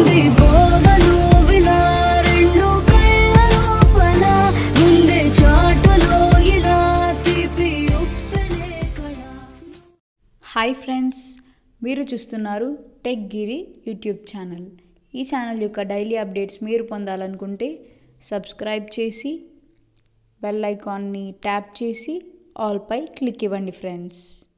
ఉంది బోధను విలా రెండు కళ్ళ లోపల ముందే చాటులో ఇలా తీపి ఉప్పెనే కళ. హాయ్ ఫ్రెండ్స్, మీరు చూస్తున్నారు టెక్ గిరి యూట్యూబ్ ఛానల్. ఈ ఛానల్ యొక్క డైలీ అప్డేట్స్ మీరు పొందాలనుకుంటే సబ్స్క్రైబ్ చేసి బెల్ ఐకాన్ని ట్యాప్ చేసి ఆల్పై క్లిక్ ఇవ్వండి friends.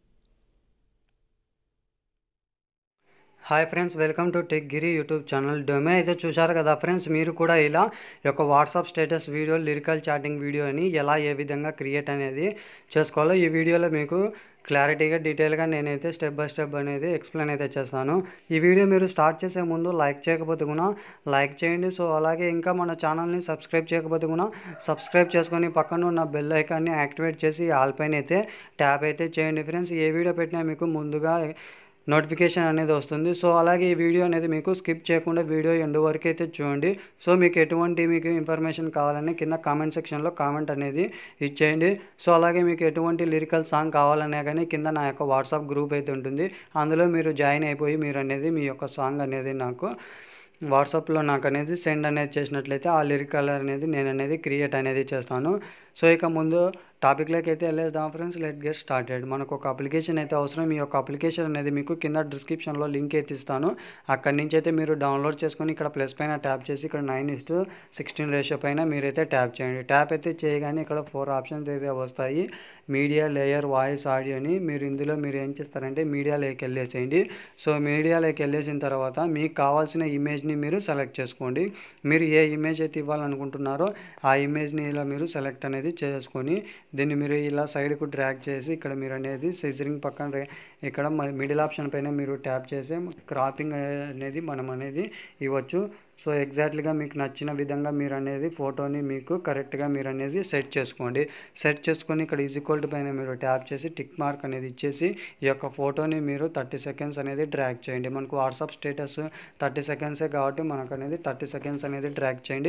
Hi friends, welcome to tech Giri YouTube channel. డొమే అయితే చూశారు కదా ఫ్రెండ్స్, మీరు కూడా ఇలా యొక్క WhatsApp status video, lyrical chatting video అని ఎలా ఏ విధంగా క్రియేట్ అనేది చేసుకోవాలో ఈ వీడియోలో మీకు క్లారిటీగా డీటెయిల్గా నేనైతే స్టెప్ బై స్టెప్ అనేది ఎక్స్ప్లెయిన్ అయితే చేస్తాను. ఈ వీడియో మీరు స్టార్ట్ చేసే ముందు లైక్ చేయకపోతే కూడా లైక్ చేయండి. సో అలాగే ఇంకా మన ఛానల్ని సబ్స్క్రైబ్ చేయకపోతే కూడా సబ్స్క్రైబ్ చేసుకొని పక్కన ఉన్న బెల్ ఐకాన్ని యాక్టివేట్ చేసి ఆల్ పైన అయితే ట్యాప్ అయితే చేయండి ఫ్రెండ్స్. ఏ వీడియో పెట్టినా మీకు ముందుగా నోటిఫికేషన్ అనేది వస్తుంది. సో అలాగే ఈ వీడియో అనేది మీకు స్కిప్ చేయకుండా వీడియో ఎండ్ వరకు అయితే చూడండి. సో మీకు ఎటువంటి ఇన్ఫర్మేషన్ కావాలని కింద కామెంట్ సెక్షన్లో కామెంట్ అనేది ఇచ్చేయండి. సో అలాగే మీకు ఎటువంటి లిరికల్ సాంగ్ కావాలనే కానీ కింద నా యొక్క వాట్సాప్ గ్రూప్ అయితే ఉంటుంది. అందులో మీరు జాయిన్ అయిపోయి మీరు అనేది మీ యొక్క సాంగ్ అనేది నాకు వాట్సాప్లో నాకు అనేది సెండ్ అనేది చేసినట్లయితే ఆ లిరికల్ అనేది నేను అనేది క్రియేట్ అనేది చేస్తాను. సో ఇక ముందు టాపిక్లోకి అయితే వెళ్ళేద్దాం ఫ్రెండ్స్. Let get started. మనకు ఒక అప్లికేషన్ అయితే అవసరం. ఈ యొక్క అప్లికేషన్ అనేది మీకు కింద డిస్క్రిప్షన్లో లింక్ అయితే ఇస్తాను. అక్కడి నుంచి అయితే మీరు డౌన్లోడ్ చేసుకొని ఇక్కడ ప్లస్ పైన ట్యాప్ చేసి ఇక్కడ 9:16 రేషియో పైన మీరైతే ట్యాప్ చేయండి. ట్యాప్ అయితే చేయగానే ఇక్కడ 4 ఆప్షన్స్ అయితే వస్తాయి. మీడియా, లేయర్, వాయిస్, ఆడియో అని. మీరు ఇందులో మీరు ఏం చేస్తారంటే మీడియాలోకి వెళ్ళేసేయండి. సో మీడియాలోకి వెళ్ళేసిన తర్వాత మీకు కావాల్సిన ఇమేజ్ని మీరు సెలెక్ట్ చేసుకోండి. మీరు ఏ ఇమేజ్ అయితే ఇవ్వాలనుకుంటున్నారో ఆ ఇమేజ్ని ఇలా మీరు సెలెక్ట్ అనేది చేసుకొని దీన్ని మీరు ఇలా సైడ్కు డ్రాగ్ చేసి ఇక్కడ మీరు అనేది సిజరింగ్ పక్కన ఇక్కడ మిడిల్ ఆప్షన్ పైన మీరు ట్యాప్ చేసి క్రాపింగ్ అనేది మనం అనేది ఇవ్వచ్చు. సో ఎగ్జాక్ట్లీగా మీకు నచ్చిన విధంగా మీరు అనేది ఫోటోని మీకు కరెక్ట్గా మీరు అనేది సెట్ చేసుకోండి. సెట్ చేసుకొని ఇక్కడ ఈక్వల్ పైన మీరు ట్యాప్ చేసి టిక్ మార్క్ అనేది ఇచ్చేసి ఈ యొక్క ఫోటోని మీరు 30 సెకండ్స్ అనేది డ్రాగ్ చేయండి. మనకు వాట్సాప్ స్టేటస్ 30 సెకండ్సే కాబట్టి మనకు అనేది 30 సెకండ్స్ అనేది డ్రాగ్ చేయండి.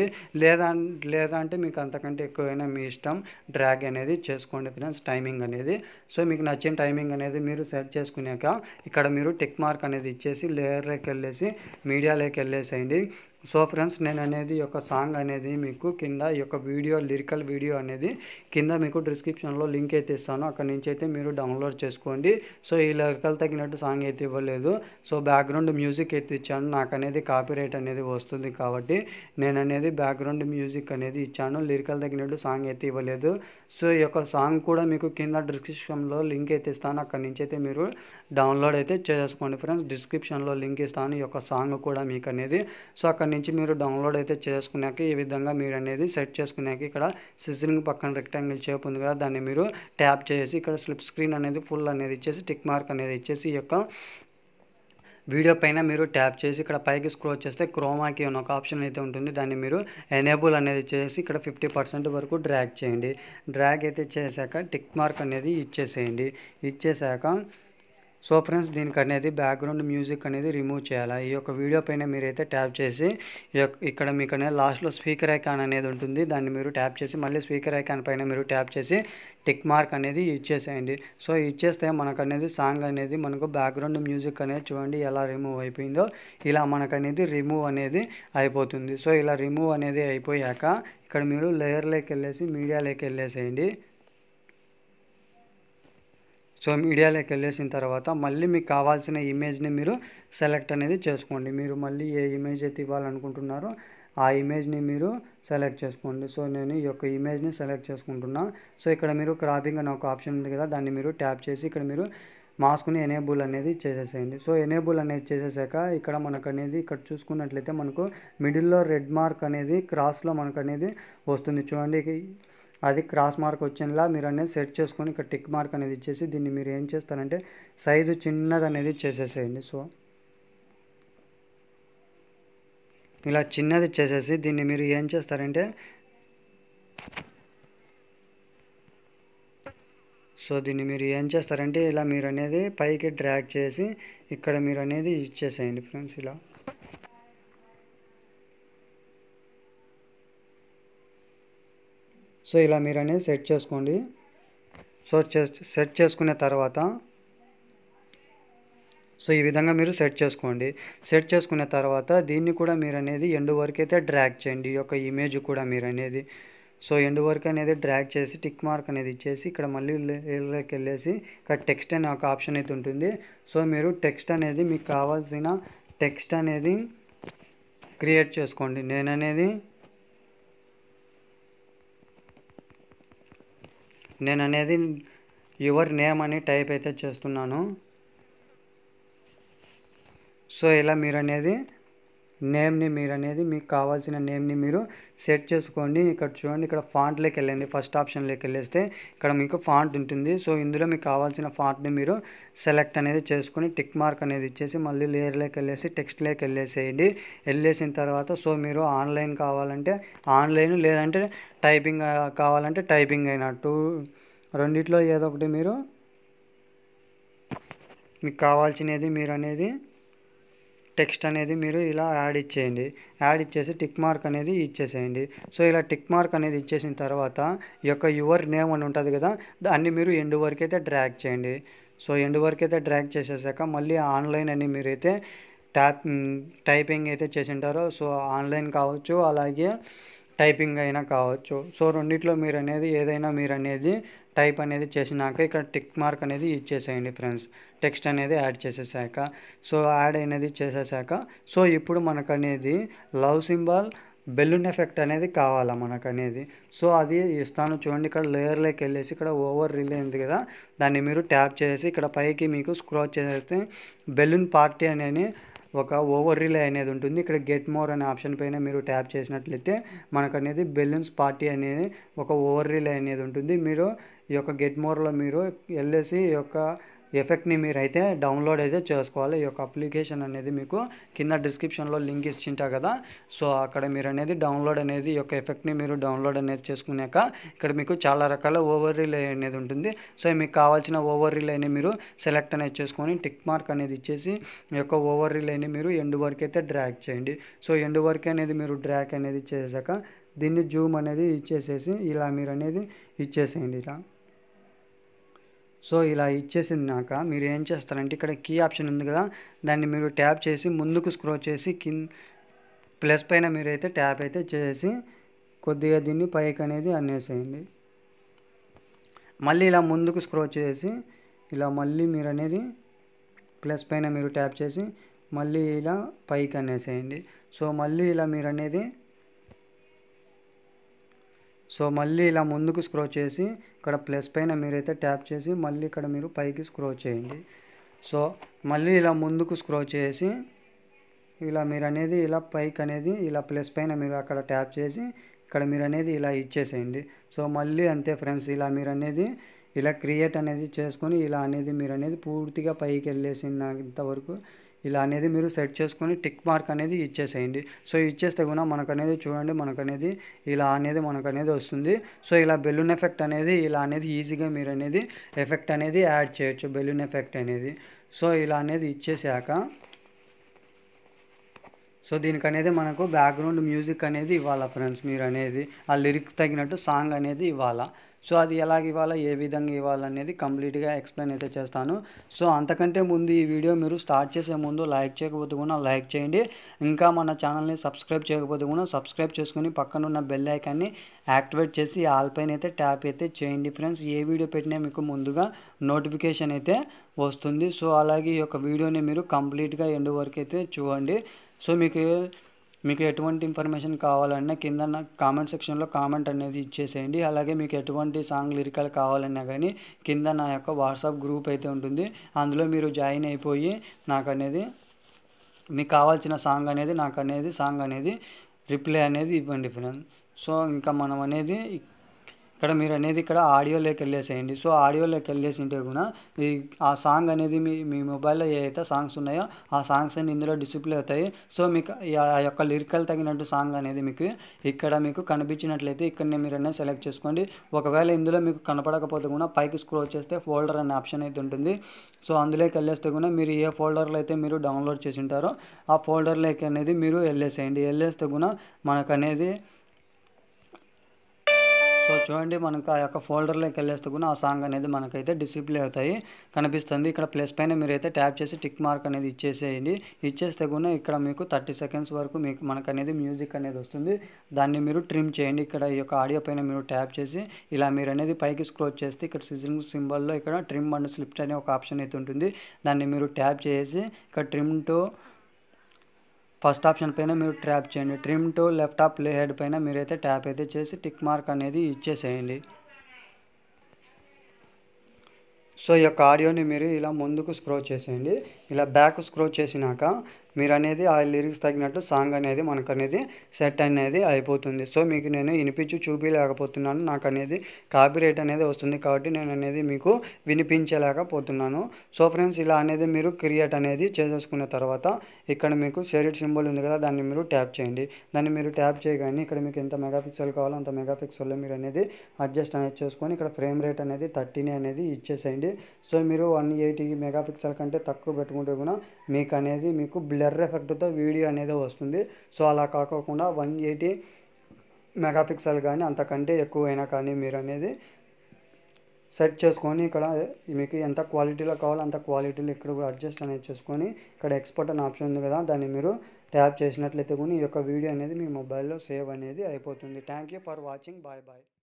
లేదా అంటే మీకు అంతకంటే ఎక్కువైనా మీ ఇష్టం డ్రాగ్ అనేది చేసుకోండి ఫ్రెండ్స్, టైమింగ్ అనేది. సో మీకు నచ్చిన టైమింగ్ అనేది మీరు సెట్ చేసుకున్నాక ఇక్కడ మీరు టిక్ మార్క్ అనేది ఇచ్చేసి లేయర్లోకి వెళ్ళేసి మీడియాలోకి వెళ్ళేసేయండి. సో ఫ్రెండ్స్, నేను అనేది ఈ యొక్క సాంగ్ అనేది మీకు కింద ఈ యొక్క వీడియో, లిరికల్ వీడియో అనేది కింద మీకు డిస్క్రిప్షన్లో లింక్ అయితే ఇస్తాను. అక్కడి నుంచి అయితే మీరు డౌన్లోడ్ చేసుకోండి. సో ఈ లిరికల్ తగినట్టు సాంగ్ అయితే ఇవ్వలేదు. సో బ్యాక్గ్రౌండ్ మ్యూజిక్ అయితే ఇచ్చాను. నాకు అనేది కాపీరైట్ అనేది వస్తుంది కాబట్టి నేను అనేది బ్యాక్గ్రౌండ్ మ్యూజిక్ అనేది ఇచ్చాను. లిరికల్ తగినట్టు సాంగ్ అయితే ఇవ్వలేదు. సో ఈ యొక్క సాంగ్ కూడా మీకు కింద డిస్క్రిప్షన్లో లింక్ అయితే ఇస్తాను. అక్కడి నుంచి అయితే మీరు డౌన్లోడ్ అయితే చేసుకోండి ఫ్రెండ్స్. డిస్క్రిప్షన్లో లింక్ ఇస్తాను ఈ యొక్క సాంగ్ కూడా మీకు అనేది. సో అక్కడి నుంచి మీరు డౌన్లోడ్ అయితే చేసుకున్నాక ఈ విధంగా మీరు అనేది సెట్ చేసుకున్నాక ఇక్కడ సిజరింగ్ పక్కన రెక్టాంగిల్ షేప్ ఉంది కదా, దాన్ని మీరు ట్యాప్ చేసి ఇక్కడ స్లిప్ స్క్రీన్ అనేది ఫుల్ అనేది ఇచ్చేసి టిక్ మార్క్ అనేది ఇచ్చేసి ఈ యొక్క వీడియో పైన మీరు ట్యాప్ చేసి ఇక్కడ పైకి స్క్రోల్ చేస్తే క్రోమాకి అనే ఒక ఆప్షన్ అయితే ఉంటుంది. దాన్ని మీరు ఎనేబుల్ అనేది చేసి ఇక్కడ 50% వరకు డ్రాగ్ చేయండి. డ్రాగ్ అయితే చేశాక టిక్ మార్క్ అనేది ఇచ్చేసేయండి. ఇచ్చేసాక సో ఫ్రెండ్స్, దీనికి అనేది బ్యాక్గ్రౌండ్ మ్యూజిక్ అనేది రిమూవ్ చేయాలి. ఈ యొక్క వీడియో పైన మీరైతే ట్యాప్ చేసి ఇక్కడ మీకు అనేది లాస్ట్లో స్పీకర్ ఐకాన్ అనేది ఉంటుంది. దాన్ని మీరు ట్యాప్ చేసి మళ్ళీ స్పీకర్ ఐకాన్ పైన మీరు ట్యాప్ చేసి టిక్ మార్క్ అనేది ఇచ్చేసేయండి. సో ఇచ్చేస్తే మనకు అనేది సాంగ్ అనేది మనకు బ్యాక్గ్రౌండ్ మ్యూజిక్ అనేది చూడండి ఎలా రిమూవ్ అయిపోయిందో. ఇలా మనకు అనేది రిమూవ్ అనేది అయిపోతుంది. సో ఇలా రిమూవ్ అనేది అయిపోయాక ఇక్కడ మీరు లేయర్లోకి వెళ్ళేసి మీడియాలోకి వెళ్ళేసేయండి. సో మీడియాలోకి వెళ్ళేసిన తర్వాత మళ్ళీ మీకు కావాల్సిన ఇమేజ్ని మీరు సెలెక్ట్ అనేది చేసుకోండి. మీరు మళ్ళీ ఏ ఇమేజ్ అయితే ఇవ్వాలనుకుంటున్నారో ఆ ఇమేజ్ని మీరు సెలెక్ట్ చేసుకోండి. సో నేను ఈ యొక్క ఇమేజ్ని సెలెక్ట్ చేసుకుంటున్నా. సో ఇక్కడ మీరు క్రాపింగ్ అనే ఒక ఆప్షన్ ఉంది కదా, దాన్ని మీరు ట్యాప్ చేసి ఇక్కడ మీరు మాస్క్ని ఎనేబుల్ అనేది చేసేసేయండి. సో ఎనేబుల్ అనేది చేసేసాక ఇక్కడ మనకు అనేది ఇక్కడ చూసుకున్నట్లయితే మనకు మిడిల్లో రెడ్ మార్క్ అనేది క్రాస్లో మనకు అనేది వస్తుంది చూడండి. అది క్రాస్ మార్క్ వచ్చేలా మీరు అనేది సెట్ చేసుకొని ఇక్కడ టిక్ మార్క్ అనేది ఇచ్చేసి దీన్ని మీరు ఏం చేస్తారంటే సైజు చిన్నది అనేది చేసేసేయండి. సో ఇలా చిన్నది చేసేసి దీన్ని మీరు ఏం చేస్తారంటే ఇలా మీరు అనేది పైకి డ్రాగ్ చేసి ఇక్కడ మీరు అనేది ఇచ్చేసేయండి ఫ్రెండ్స్. ఇలా సో ఇలా మీరు అనేది సెట్ చేసుకోండి. సో సెట్ చేసుకున్న తర్వాత సో ఈ విధంగా మీరు సెట్ చేసుకోండి. సెట్ చేసుకున్న తర్వాత దీన్ని కూడా మీరు అనేది ఎండ్ వరకు అయితే డ్రాగ్ చేయండి. ఈ యొక్క ఇమేజ్ కూడా మీరు అనేది సో ఎండ్ వరకు అనేది డ్రాగ్ చేసి టిక్ మార్క్ అనేది ఇచ్చేసి ఇక్కడ మళ్ళీ లేయర్లోకి వెళ్ళేసి ఇక్కడ టెక్స్ట్ అనే ఒక ఆప్షన్ అయితే ఉంటుంది. సో మీరు టెక్స్ట్ అనేది మీకు కావాల్సిన టెక్స్ట్ అనేది క్రియేట్ చేసుకోండి. నేను అనేది యువర్ నేమ్ అని టైప్ అయితే చేస్తున్నాను. సో ఇలా మీరు అనేది నేమ్ని మీరు అనేది మీకు కావాల్సిన నేమ్ని మీరు సెట్ చేసుకోండి. ఇక్కడ చూడండి, ఇక్కడ ఫాంట్లోకి వెళ్ళండి. ఫస్ట్ ఆప్షన్లోకి వెళ్ళేస్తే ఇక్కడ మీకు ఫాంట్ ఉంటుంది. సో ఇందులో మీకు కావాల్సిన ఫాంట్ని మీరు సెలెక్ట్ అనేది చేసుకొని టిక్ మార్క్ అనేది ఇచ్చేసి మళ్ళీ లేయర్లోకి వెళ్ళేసి టెక్స్ట్లోకి వెళ్ళేసేయండి. వెళ్ళేసిన తర్వాత సో మీరు ఆన్లైన్ కావాలంటే ఆన్లైన్, లేదంటే టైపింగ్ కావాలంటే టైపింగ్ అయినట్టు రెండిట్లో ఏదో ఒకటి మీరు మీకు కావాల్సినది మీరు అనేది టెక్స్ట్ అనేది మీరు ఇలా యాడ్ ఇచ్చేయండి. యాడ్ ఇచ్చేసి టిక్ మార్క్ అనేది ఇచ్చేసేయండి. సో ఇలా టిక్ మార్క్ అనేది ఇచ్చేసిన తర్వాత ఈ యొక్క యువర్ నేమ్ అని ఉంటుంది కదా, దాన్ని మీరు ఎండ్ వరకు అయితే డ్రాగ్ చేయండి. సో ఎండ్ వరకు అయితే డ్రాగ్ చేసేసాక మళ్ళీ ఆన్లైన్ అని మీరైతే టైపింగ్ అయితే చేసింటారో సో ఆన్లైన్ కావచ్చు, అలాగే టైపింగ్ అయినా కావచ్చు. సో రెండిట్లో మీరు అనేది ఏదైనా మీరు అనేది టైప్ అనేది చేసినాక ఇక్కడ టిక్ మార్క్ అనేది ఇచ్చేసేయండి ఫ్రెండ్స్. టెక్స్ట్ అనేది యాడ్ చేసేసాక సో యాడ్ అనేది చేసేసాక సో ఇప్పుడు మనకు అనేది లవ్ సింబల్ బెలూన్ ఎఫెక్ట్ అనేది కావాలా మనకు అనేది. సో అది ఇస్తాను చూడండి. ఇక్కడ లేయర్లోకి వెళ్ళేసి ఇక్కడ ఓవర్ రిలే ఉంది కదా, దాన్ని మీరు ట్యాప్ చేసి ఇక్కడ పైకి మీకు స్క్రోల్ చేస్తే బెలూన్ పార్టీ అనేది ఒక ఓవర్ రిలే అనేది ఉంటుంది. ఇక్కడ గెట్ మోర్ అనే ఆప్షన్ పైన మీరు ట్యాప్ చేసినట్లయితే మనకు అనేది బెలూన్స్ పార్టీ అనేది ఒక ఓవర్ రిలే అనేది ఉంటుంది. మీరు ఈ యొక్క గెట్ మోర్లో మీరు వెళ్ళేసి ఈ యొక్క ఎఫెక్ట్ని మీరు అయితే డౌన్లోడ్ అయితే చేసుకోవాలి. ఈ యొక్క అప్లికేషన్ అనేది మీకు కింద డిస్క్రిప్షన్లో లింక్ ఇచ్చింటా కదా, సో అక్కడ మీరు అనేది డౌన్లోడ్ అనేది ఈ యొక్క ఎఫెక్ట్ని మీరు డౌన్లోడ్ అనేది చేసుకున్నాక ఇక్కడ మీకు చాలా రకాల ఓవర్ రిలే అనేది ఉంటుంది. సో మీకు కావాల్సిన ఓవర్ రిలేని మీరు సెలెక్ట్ అనేది చేసుకొని టిక్ మార్క్ అనేది ఇచ్చేసి ఈ యొక్క ఓవర్ రిలేని మీరు ఎండ్ వరకు అయితే డ్రాగ్ చేయండి. సో ఎండ్ వరకు అనేది మీరు డ్రాగ్ అనేది చేసాక దీన్ని జూమ్ అనేది ఇచ్చేసేసి ఇలా మీరు అనేది ఇచ్చేసేయండి ఇలా. సో ఇలా ఇచ్చేసినాక మీరు ఏం చేస్తారంటే ఇక్కడ కీ ఆప్షన్ ఉంది కదా, దాన్ని మీరు ట్యాప్ చేసి ముందుకు స్క్రోల్ చేసి ప్లస్ పైన మీరైతే ట్యాప్ అయితే చేసి కొద్దిగా దీన్ని పైకి అనేది అనేసేయండి. మళ్ళీ ఇలా ముందుకు స్క్రోల్ చేసి ఇలా మళ్ళీ మీరు అనేది ప్లస్ పైన మీరు ట్యాప్ చేసి మళ్ళీ ఇలా పైకి అనేసేయండి. సో మళ్ళీ ఇలా మీరు అనేది మళ్ళీ ఇలా ముందుకు స్క్రోల్ చేసి ఇక్కడ ప్లస్ పైన మీరైతే ట్యాప్ చేసి మళ్ళీ ఇక్కడ మీరు పైకి స్క్రోల్ చేయండి. సో మళ్ళీ ఇలా ముందుకు స్క్రోల్ చేసి ఇలా మీరు అనేది ఇలా పైకి అనేది ఇలా ప్లస్ పైన మీరు అక్కడ ట్యాప్ చేసి ఇక్కడ మీరు అనేది ఇలా ఇచ్చేసేయండి. సో మళ్ళీ అంతే ఫ్రెండ్స్, ఇలా మీరు అనేది ఇలా క్రియేట్ అనేది చేసుకొని ఇలా అనేది మీరు అనేది పూర్తిగా పైకి వెళ్ళేసినంత వరకు ఇలా అనేది మీరు సెట్ చేసుకొని టిక్ మార్క్ అనేది ఇచ్చేసేయండి. సో ఇచ్చేస్తే కూడా మనకు అనేది చూడండి, మనకు అనేది ఇలా అనేది మనకు అనేది వస్తుంది. సో ఇలా బెలూన్ ఎఫెక్ట్ అనేది ఇలా అనేది ఈజీగా మీరు అనేది ఎఫెక్ట్ అనేది యాడ్ చేయొచ్చు, బెలూన్ ఎఫెక్ట్ అనేది. సో ఇలా అనేది ఇచ్చేసాక సో దీనికి అనేది మనకు బ్యాక్గ్రౌండ్ మ్యూజిక్ అనేది ఇవ్వాలా ఫ్రెండ్స్. మీరు అనేది ఆ లిరిక్స్ తగినట్టు సాంగ్ అనేది ఇవ్వాలా. సో అది ఎలాగ ఇవ్వాలా, ఏ విధంగా ఇవ్వాలనేది కంప్లీట్గా ఎక్స్ప్లెయిన్ అయితే చేస్తాను. సో అంతకంటే ముందు ఈ వీడియో మీరు స్టార్ట్ చేసే ముందు లైక్ చేయకపోతే కూడా లైక్ చేయండి. ఇంకా మన ఛానల్ని సబ్స్క్రైబ్ చేయకపోతే కూడా సబ్స్క్రైబ్ చేసుకుని పక్కనున్న బెల్ ఐకాన్ని యాక్టివేట్ చేసి ఆల్ పైన అయితే ట్యాప్ అయితే చేయండి ఫ్రెండ్స్. ఏ వీడియో పెట్టినా మీకు ముందుగా నోటిఫికేషన్ అయితే వస్తుంది. సో అలాగే ఈ యొక్క వీడియోని మీరు కంప్లీట్గా ఎండ్ వరకు అయితే చూడండి. సో మీకు ఎటువంటి ఇన్ఫర్మేషన్ కావాలన్నా కింద కామెంట్ సెక్షన్లో కామెంట్ అనేది ఇచ్చేసేయండి. అలాగే మీకు ఎటువంటి సాంగ్ లిరికల్ కావాలన్నా కానీ కింద నా యొక్క వాట్సాప్ గ్రూప్ అయితే ఉంటుంది, అందులో మీరు జాయిన్ అయిపోయి నాకు అనేది మీకు కావాల్సిన సాంగ్ అనేది రిప్లై అనేది ఇవ్వండి ఫ్రెండ్. సో ఇంకా మనం అనేది ఇక్కడ మీరు అనేది ఇక్కడ ఆడియోలోకి వెళ్ళేసేయండి. సో ఆడియోలోకి వెళ్ళేసింటే కూడా ఆ సాంగ్ అనేది మీ మొబైల్లో ఏదైతే సాంగ్స్ ఉన్నాయో ఆ సాంగ్స్ అన్ని ఇందులో డిస్ప్లే అవుతాయి. సో మీకు ఆ యొక్క లిరికల్ తగినట్టు సాంగ్ అనేది మీకు ఇక్కడ మీకు కనిపించినట్లయితే ఇక్కడనే మీరు అనేది సెలెక్ట్ చేసుకోండి. ఒకవేళ ఇందులో మీకు కనపడకపోతే కూడా పైకి స్క్రోల్ చేస్తే ఫోల్డర్ అనే ఆప్షన్ అయితే ఉంటుంది. సో అందులోకి వెళ్ళేస్తే కూడా మీరు ఏ ఫోల్డర్లో అయితే మీరు డౌన్లోడ్ చేసి ఉంటారో ఆ ఫోల్డర్లోకి అనేది మీరు వెళ్ళేసేయండి. వెళ్ళేస్తే కూడా మనకు అనేది సో చూడండి, మనకు ఆ యొక్క ఫోల్డర్లోకి వెళ్ళేస్తే కూడా ఆ సాంగ్ అనేది మనకైతే డిస్ప్లే అవుతాయి కనిపిస్తుంది. ఇక్కడ ప్లస్ పైన మీరైతే ట్యాప్ చేసి టిక్ మార్క్ అనేది ఇచ్చేసేయండి. ఇచ్చేస్తే కూడా ఇక్కడ మీకు 30 సెకండ్స్ వరకు మీకు మనకు అనేది మ్యూజిక్ అనేది వస్తుంది. దాన్ని మీరు ట్రిమ్ చేయండి. ఇక్కడ ఈ యొక్క ఆడియో పైన మీరు ట్యాప్ చేసి ఇలా మీరు అనేది పైకి స్క్రోల్ చేస్తే ఇక్కడ సిజింగ్ సింబల్లో ఇక్కడ ట్రిమ్ అండ్ స్లిప్ట్ అనే ఒక ఆప్షన్ అయితే ఉంటుంది. దాన్ని మీరు ట్యాప్ చేసి ఇక్కడ ట్రిమ్ టు ఫస్ట్ ఆప్షన్ పైన మీరు ట్యాప్ చేయండి. Trim to left of play head పైన మీరైతే ట్యాప్ అయితే చేసి టిక్ మార్క్ అనేది ఇచ్చేసేయండి. సో ఈ యొక్క ఆడియోని మీరు ఇలా ముందుకు స్క్రోల్ చేసేయండి. ఇలా బ్యాక్ స్క్రోల్ చేసినాక మీరు అనేది ఆ లిరిక్స్ తగినట్టు సాంగ్ అనేది మనకు అనేది సెట్ అనేది అయిపోతుంది. సో మీకు నేను వినిపించి చూపించలేకపోతున్నాను, నాకు అనేది కాపీరైట్ అనేది వస్తుంది కాబట్టి నేను అనేది మీకు వినిపించలేకపోతున్నాను. సో ఫ్రెండ్స్, ఇలా అనేది మీరు క్రియేట్ అనేది చేసేసుకున్న తర్వాత ఇక్కడ మీకు షేర్ సింబల్ ఉంది కదా, దాన్ని మీరు ట్యాప్ చేయండి. దాన్ని మీరు ట్యాప్ చేయగానే ఇక్కడ మీకు ఎంత మెగాపిక్సెల్ కావాలో అంత మెగాపిక్సెల్లో మీరు అనేది అడ్జస్ట్ అనేది చేసుకొని ఇక్కడ ఫ్రేమ్ రేట్ అనేది 30 అనేది ఇచ్చేసేయండి. సో మీరు 180 మెగాపిక్సెల్ కంటే తక్కువ పెట్టుకుంటే కూడా మీకు బ్లర్ ఎఫెక్ట్తో వీడియో అనేది వస్తుంది. సో అలా కాకుండా 180 మెగాపిక్సెల్ కానీ అంతకంటే ఎక్కువైనా కానీ మీరు అనేది సెట్ చేసుకొని ఇక్కడ మీకు ఎంత క్వాలిటీలో కావాలో అంత క్వాలిటీలో ఇక్కడ కూడా అడ్జస్ట్ అనేది చేసుకొని ఇక్కడ ఎక్స్పోర్ట్ అనే ఆప్షన్ ఉంది కదా, దాన్ని మీరు ట్యాప్ చేసినట్లయితే కూడా ఈ యొక్క వీడియో అనేది మీ మొబైల్లో సేవ్ అనేది అయిపోతుంది. Thank you for watching. Bye bye.